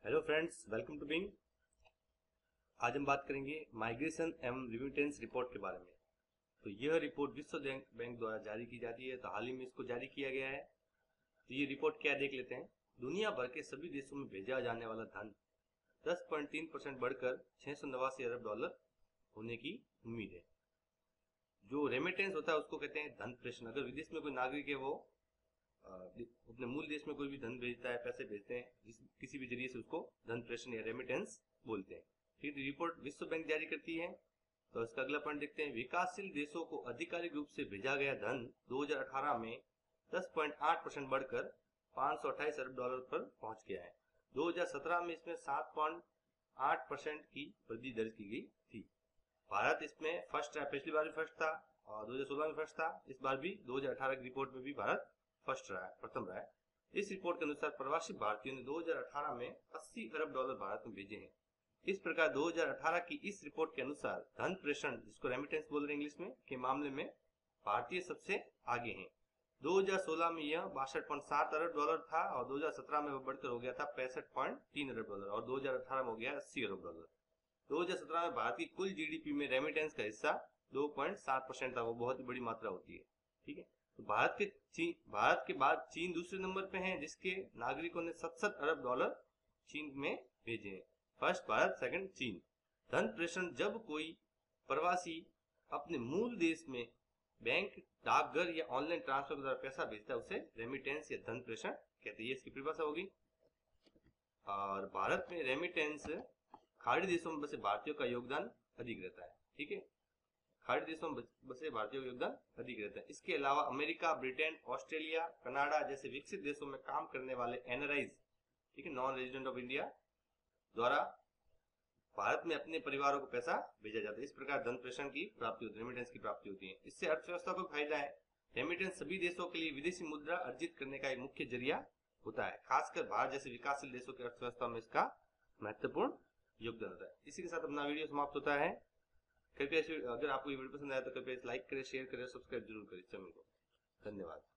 Hello friends, welcome to Bing. आज हम बात करेंगे माइग्रेशन एवं रिमिटेंस रिपोर्ट के बारे में। तो यह रिपोर्ट विश्व बैंक द्वारा जारी की जाती है। तो हाल ही में इसको जारी किया गया है। तो ये रिपोर्ट क्या देख लेते हैं। दुनिया भर के सभी देशों में भेजा जाने वाला धन 10.3% बढ़कर $689 अरब होने की उम्मीद है। जो रेमिटेंस होता है उसको कहते हैं धन प्रेषण। अगर विदेश में कोई नागरिक है, वो अपने मूल देश में कोई भी धन भेजता है, पैसे भेजते हैं किसी भी जरिए से, उसको धन प्रेषण या रेमिटेंस बोलते हैं। ठीक है, रिपोर्ट विश्व बैंक जारी करती है। तो इसका अगला पॉइंट देखते हैं। विकासशील देशों को आधिकारिक रूप से भेजा गया धन 2018 में 10.8% बढ़कर $528 अरब पर पहुंच गया है। 2017 में इसमें 7.8% की वृद्धि दर्ज की गई थी। भारत इसमें फर्स्ट रहा। पिछली बार भी फर्स्ट था और 2016 में फर्स्ट था। इस बार भी 2018 की रिपोर्ट में भी भारत फर्स्ट रहा है, प्रथम रहा है। इस रिपोर्ट के अनुसार प्रवासी भारतीयों ने 2018 में $80 अरब भारत में भेजे हैं। इस प्रकार 2018 की इस रिपोर्ट के अनुसार धन प्रेषण, जिसको रेमिटेंस बोल रहे हैं इंग्लिश में, के मामले में भारतीय सबसे आगे हैं। 2016 में यह $62.7 अरब था और 2017 में वह बढ़कर हो गया था $65.3 अरब और 2018 में हो गया $80 अरब। 2017 में भारत की कुल जीडीपी में रेमिटेंस का हिस्सा 2.7% था। वो बहुत ही बड़ी मात्रा होती है। ठीक है, तो भारत के बाद चीन दूसरे नंबर पे है, जिसके नागरिकों ने $67 अरब चीन में भेजे हैं। फर्स्ट भारत, सेकंड चीन। धन प्रेषण, जब कोई प्रवासी अपने मूल देश में बैंक, डाकघर या ऑनलाइन ट्रांसफर के द्वारा पैसा भेजता है, उसे रेमिटेंस या धन प्रेषण कहते हैं। ये इसकी परिभाषा होगी। और भारत में रेमिटेंस खाड़ी देशों में बसे भारतीयों का योगदान अधिक रहता है। ठीक है, खाड़ी देशों में बसे भारतीयों का योगदान अधिक रहता है। इसके अलावा अमेरिका, ब्रिटेन, ऑस्ट्रेलिया, कनाडा जैसे विकसित देशों में काम करने वाले एनआरआईज, ठीक है, नॉन रेजिडेंट ऑफ इंडिया, द्वारा भारत में अपने परिवारों को पैसा भेजा जाता है। इस प्रकार धन प्रेषण की प्राप्ति होती है, रेमिटेंस की प्राप्ति होती है। इससे अर्थव्यवस्था को फायदा है। रेमिटेंस सभी देशों के लिए विदेशी मुद्रा अर्जित करने का एक मुख्य जरिया होता है। खासकर भारत जैसे विकासशील देशों की अर्थव्यवस्था में इसका महत्वपूर्ण योगदान होता है। इसी के साथ अपना वीडियो समाप्त होता है। कृपया अगर आपको ये वीडियो पसंद आया तो कृपया लाइक करें, शेयर करें, सब्सक्राइब जरूर करें चैनल को। धन्यवाद।